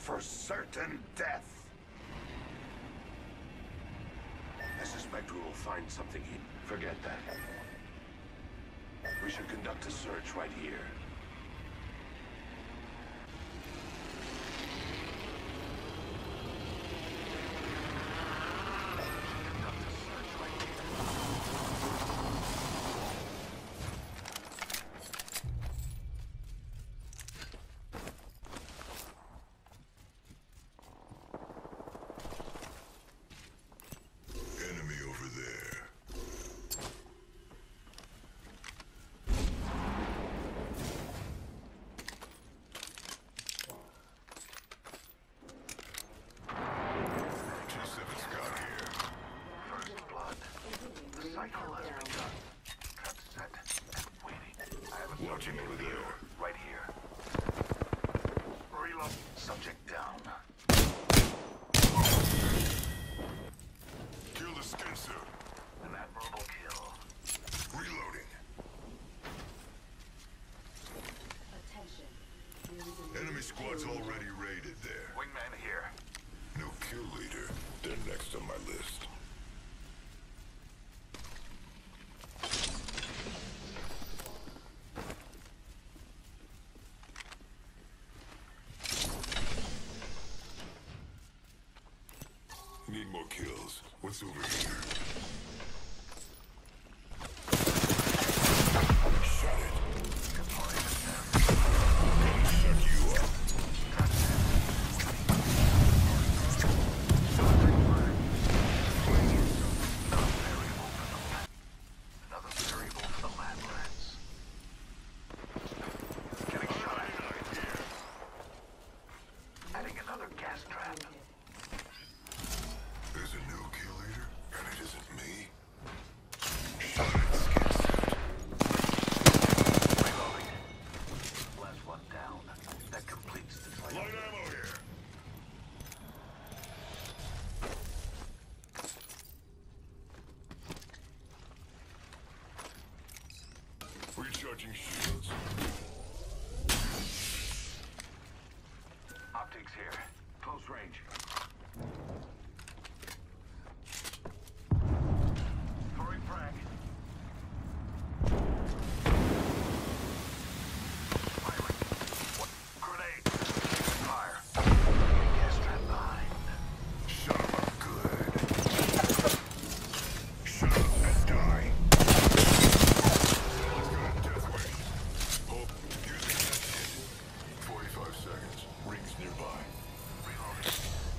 for certain death. I suspect we will find something here. Forget that. We should conduct a search right here. Watching over there. Right here. Reload. Subject down. Kill the skin suit. An admirable kill. Reloading. Attention. Enemy squad's already raided there. Wingman here. No kill leader. They're next on my list. Need more kills. What's over here? Shut it. Shut you up. Another variable for the lab rats. Getting shot at. Adding another gas trap. There's a new kill leader, and it isn't me. Shut it, skin suit. Reloading. Last one down. That completes the cycle. Light ammo here. Recharging shields. Optics here. Close range. Throwing frag. Firing. What? Grenade. Fire. Gas trap behind. Shut him up good. Shut up and die. Let's go to death wing. Hope using that kit. 45 seconds. Rings nearby. Reloading.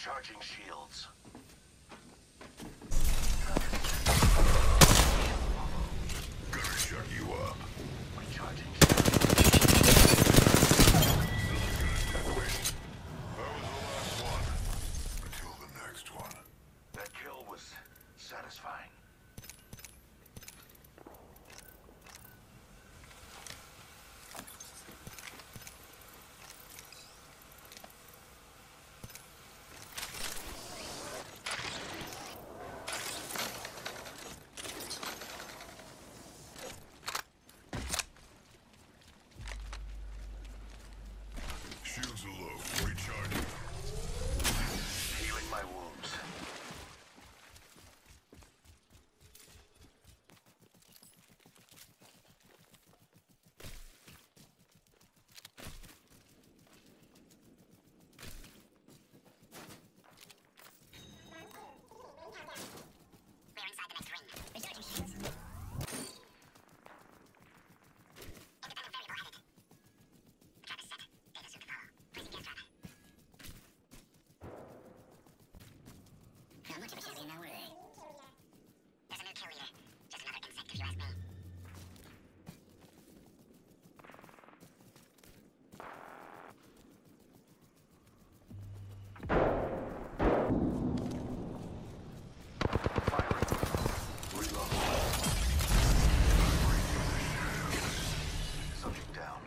Recharging shields. Gonna shut you up. Recharging shields. That was the last one. Until the next one. That kill was satisfying. Shields are low. Recharging. Healing my wounds. We're inside the next ring. Researching shields. Independent variable added. Trap is set. Data soon to follow. Placing gas trap. How much of a shield now were they? There's a new kill leader. Just another insect if you ask me. Subject down.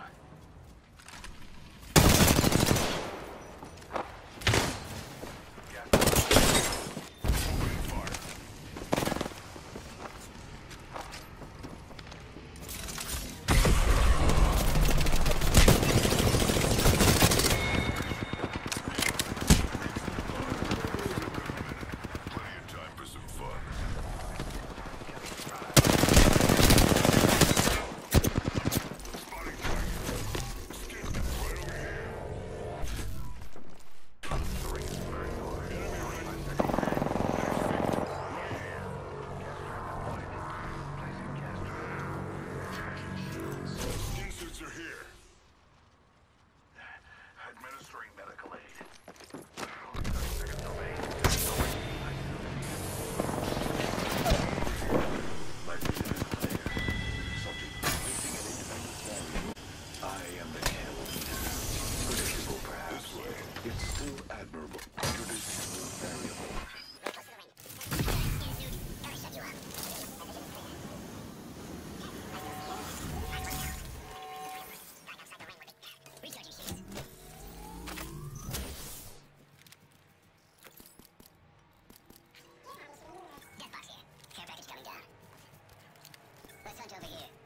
Plenty of time for some fun. Spotting target. Skin right over here. The ring is very large. Enemy right. Next Next victim. Right here. Placing gas trap. Recharging shields. Skin suits are here. Administering medical aid. 30 seconds remain. My vision is clear. Subject placing an independent variable. I am the kill leader. Predictable, perhaps. This way. It's still admirable. Introducing a new variable. We're close to the ring. Skin suit. Gotta shut you up. Recharging shields. Death box here. Care package coming down. Let's hunt over here.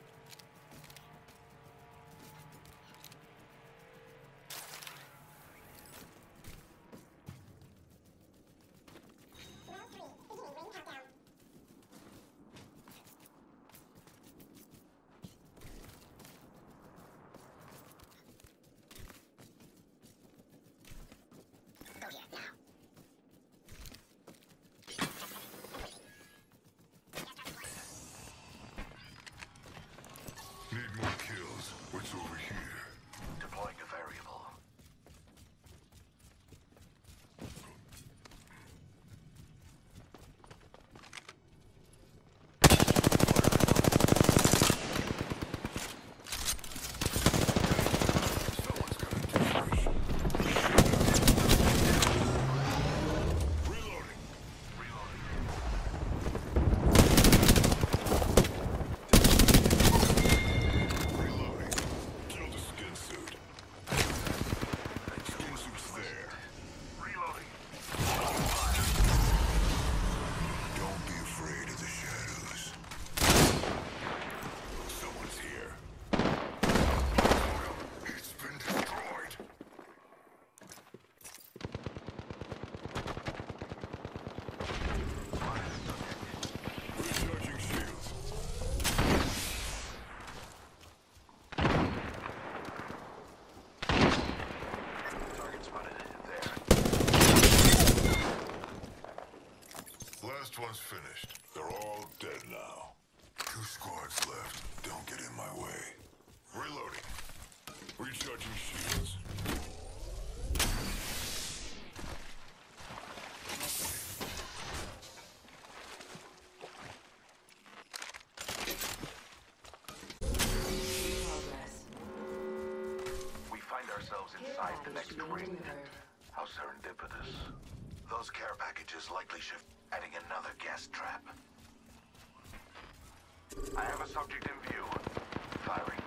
Go here, now. Need more kills. What's over here? Deploying a variable. Someone's gonna do fresh. Reloading. Reloading. Killed a skin suit. Skin suit's there. Reloading. Don't be afraid of the shadows. Someone's here. It's been destroyed. Recharging shields. Target spotted. There. Last one's finished. They're all dead now. 2 squads left. Don't get in my way. Reloading. Recharging shields. next ring. How serendipitous. Those care packages likely shift, adding another gas trap. I have a subject in view. Firing.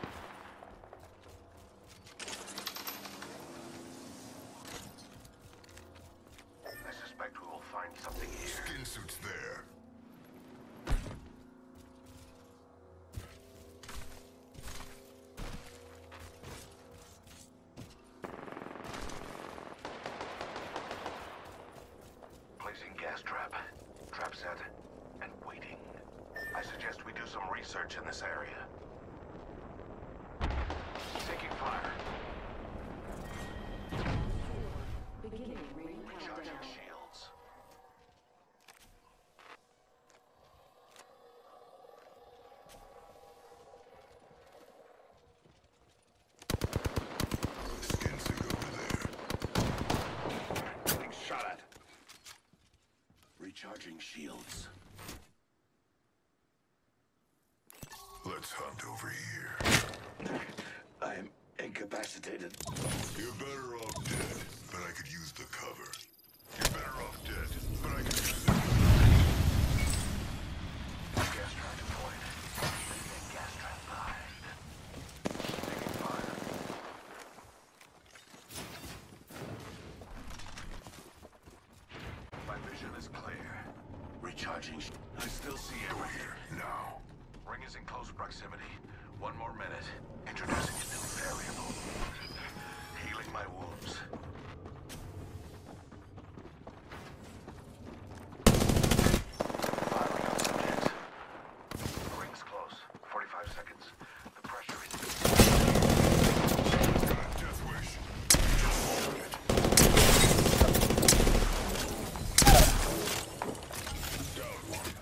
I suspect we will find something here. Skin suits there. Placing gas trap. Trap set. And waiting. I suggest we do some research in this area. Taking fire. Beginning ring Recharging countdown. shields. Skin suit over there. Getting shot at. Recharging shields. Let's hunt over here. I am incapacitated. You're better off dead, but I could use the cover. You're better off dead, but I could use it. Gas trap deployed. Leaving a gas trap behind. Taking fire. My vision is clear. Recharging. I still see Over everything. here, now. Ring is in close proximity. One more minute. Introducing a new variable. Healing my wounds. Firing on subject. Ring's close. 45 seconds. The pressure is... Got a death wish. Just hold it. Down one.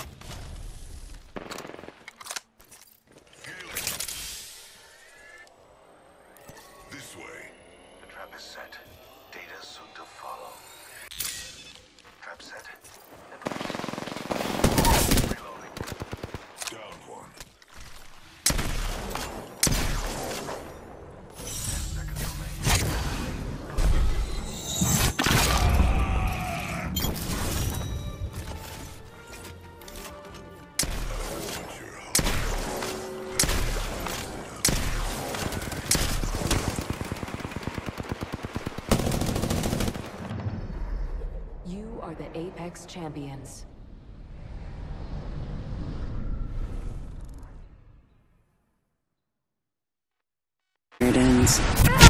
Healing. This way. The trap is set. Data soon to follow. Trap set. Reloading. Down one. 10 seconds remaining. Touch your heart. You are the Apex Champions. It ends.